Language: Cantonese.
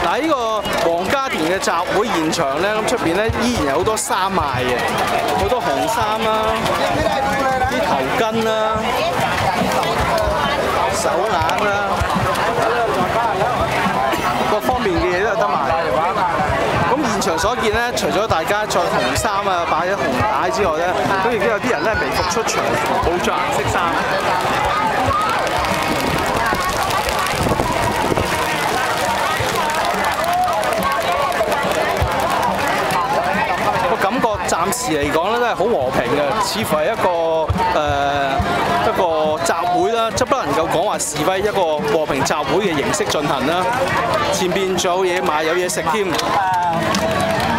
但係呢個黃家田嘅集會現場咧，咁出邊咧依然有好多衫賣嘅，好多紅衫啦、啲頭巾啦、手鐲啦，各方面嘅嘢都有得賣。咁現場所見咧，除咗大家着紅衫啊、擺咗紅帶之外咧，咁亦都有啲人咧微服出場，冇着顏色衫。個感覺暫時嚟講咧都係好和平嘅，似乎係一個集會啦，即不能夠講話示威，一個和平集會嘅形式進行啦。前邊仲有嘢賣，有嘢食添。